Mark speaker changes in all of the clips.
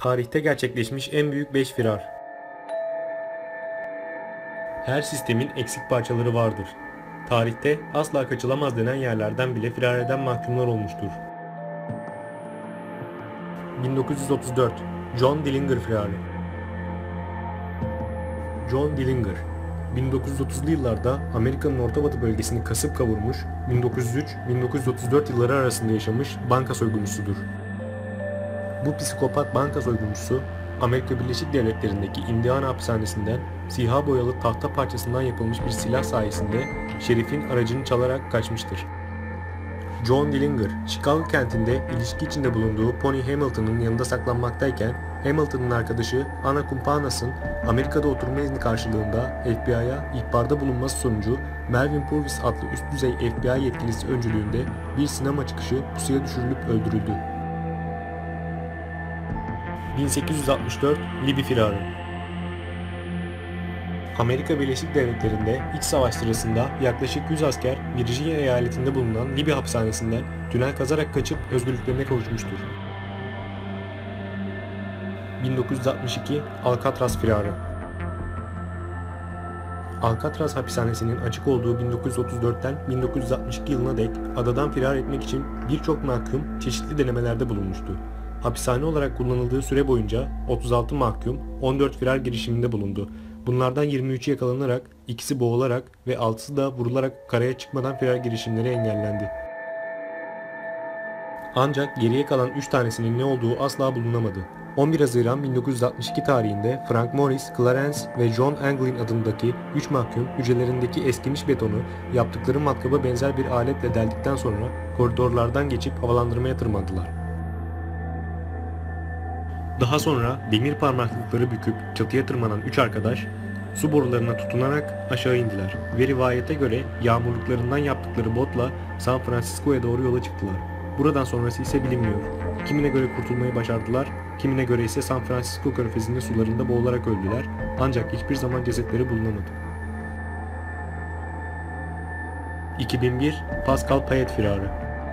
Speaker 1: Tarihte gerçekleşmiş en büyük 5 firar. Her sistemin eksik parçaları vardır. Tarihte asla kaçılamaz denen yerlerden bile firar eden mahkumlar olmuştur. 1934 John Dillinger firarı. John Dillinger 1930'lu yıllarda Amerika'nın Orta Batı bölgesini kasıp kavurmuş, 1903-1934 yılları arasında yaşamış banka soyguncusudur. Bu psikopat banka soyguncusu, Amerika Birleşik Devletleri'ndeki Indiana hapishanesinden siyah boyalı tahta parçasından yapılmış bir silah sayesinde şerifin aracını çalarak kaçmıştır. John Dillinger, Chicago kentinde ilişki içinde bulunduğu Pony Hamilton'ın yanında saklanmaktayken, Hamilton'ın arkadaşı Anna Kumpanas'ın Amerika'da oturma izni karşılığında FBI'ya ihbarda bulunması sonucu Melvin Purvis adlı üst düzey FBI yetkilisi öncülüğünde bir sinema çıkışı pusuya düşürülüp öldürüldü. 1864 Libya firarı. Amerika Birleşik Devletleri'nde iç savaş sırasında yaklaşık 100 asker Virginia eyaletinde bulunan Libya hapishanesinden tünel kazarak kaçıp özgürlüklerine kavuşmuştur. 1962 Alcatraz firarı. Alcatraz hapishanesinin açık olduğu 1934'ten 1962 yılına dek adadan firar etmek için birçok mahkum çeşitli denemelerde bulunmuştu. Hapishane olarak kullanıldığı süre boyunca 36 mahkum 14 firar girişiminde bulundu. Bunlardan 23'ü yakalanarak, ikisi boğularak ve 6'sı da vurularak karaya çıkmadan firar girişimleri engellendi. Ancak geriye kalan 3 tanesinin ne olduğu asla bulunamadı. 11 Haziran 1962 tarihinde Frank Morris, Clarence ve John Anglin adındaki 3 mahkum hücrelerindeki eskimiş betonu yaptıkları matkaba benzer bir aletle deldikten sonra koridorlardan geçip havalandırmaya tırmandılar. Daha sonra demir parmaklıkları büküp çatıya tırmanan 3 arkadaş su borularına tutunarak aşağı indiler ve rivayete göre yağmurluklarından yaptıkları botla San Francisco'ya doğru yola çıktılar. Buradan sonrası ise bilinmiyor. Kimine göre kurtulmayı başardılar, kimine göre ise San Francisco körfezinde sularında boğularak öldüler, ancak hiçbir zaman cesetleri bulunamadı. 2001 Pascal Payet firarı.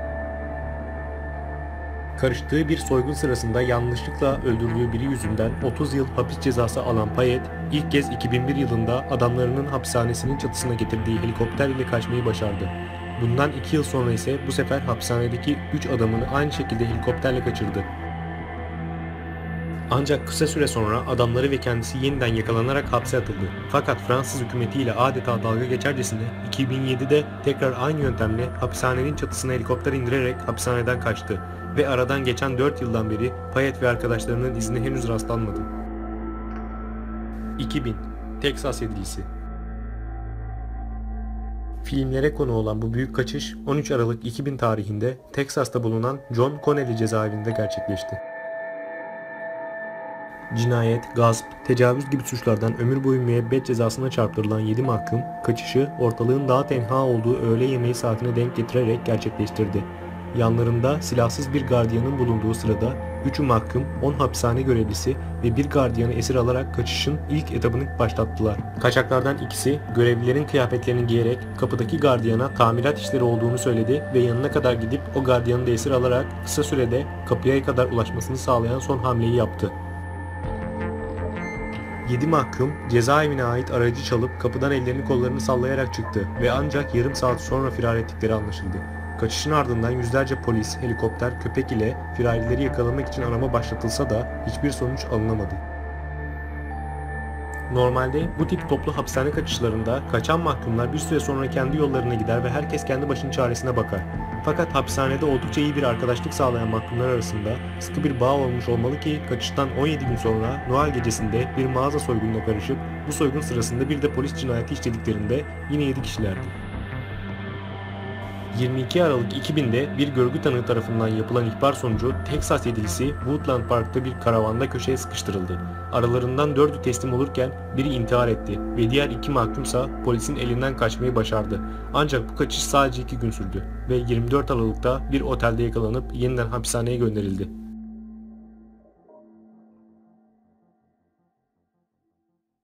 Speaker 1: Karıştığı bir soygun sırasında yanlışlıkla öldürdüğü biri yüzünden 30 yıl hapis cezası alan Payet, ilk kez 2001 yılında adamlarının hapishanesinin çatısına getirdiği helikopter ile kaçmayı başardı. Bundan 2 yıl sonra ise bu sefer hapishanedeki 3 adamını aynı şekilde helikopterle kaçırdı. Ancak kısa süre sonra adamları ve kendisi yeniden yakalanarak hapse atıldı. Fakat Fransız hükümetiyle adeta dalga geçercesine 2007'de tekrar aynı yöntemle hapishanenin çatısına helikopter indirerek hapishaneden kaçtı ve aradan geçen 4 yıldan beri Payet ve arkadaşlarının izine henüz rastlanmadı. 2000 Teksas Yedilisi. Filmlere konu olan bu büyük kaçış 13 Aralık 2000 tarihinde Teksas'ta bulunan John Connally cezaevinde gerçekleşti. Cinayet, gasp, tecavüz gibi suçlardan ömür boyu müebbet cezasına çarptırılan 7 mahkum, kaçışı ortalığın daha tenha olduğu öğle yemeği saatine denk getirerek gerçekleştirdi. Yanlarında silahsız bir gardiyanın bulunduğu sırada 3'ü mahkum, 10 hapishane görevlisi ve bir gardiyanı esir alarak kaçışın ilk etabını başlattılar. Kaçaklardan ikisi görevlilerin kıyafetlerini giyerek kapıdaki gardiyana tamirat işleri olduğunu söyledi ve yanına kadar gidip o gardiyanı da esir alarak kısa sürede kapıya kadar ulaşmasını sağlayan son hamleyi yaptı. 7 mahkum cezaevine ait aracı çalıp kapıdan ellerini kollarını sallayarak çıktı ve ancak yarım saat sonra firar ettikleri anlaşıldı. Kaçışın ardından yüzlerce polis, helikopter, köpek ile firarileri yakalamak için arama başlatılsa da hiçbir sonuç alınamadı. Normalde bu tip toplu hapishane kaçışlarında kaçan mahkumlar bir süre sonra kendi yollarına gider ve herkes kendi başının çaresine bakar. Fakat hapishanede oldukça iyi bir arkadaşlık sağlayan mahkumlar arasında sıkı bir bağ olmuş olmalı ki kaçıştan 17 gün sonra Noel gecesinde bir mağaza soygununa karışıp bu soygun sırasında bir de polis cinayeti işlediklerinde yine 7 kişilerdi. 22 Aralık 2000'de bir görgü tanığı tarafından yapılan ihbar sonucu Teksas Yedilisi Woodland Park'ta bir karavanda köşeye sıkıştırıldı. Aralarından 4'ü teslim olurken biri intihar etti ve diğer 2 mahkumsa polisin elinden kaçmayı başardı. Ancak bu kaçış sadece 2 gün sürdü ve 24 Aralık'ta bir otelde yakalanıp yeniden hapishaneye gönderildi.